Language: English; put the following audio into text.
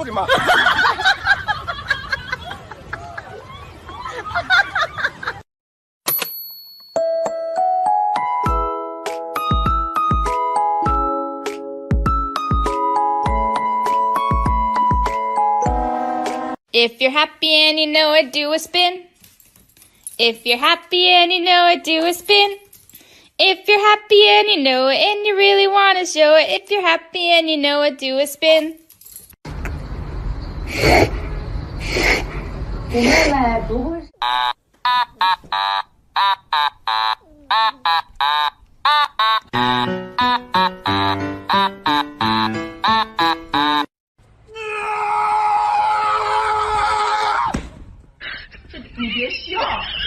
我的妈 ！If you're happy and you know it, do a spin. If you're happy and you know it, do a spin. If you're happy and you know it and you really want to show it, if you're happy and you know it, do a spin. 我妹妹不会。你别笑。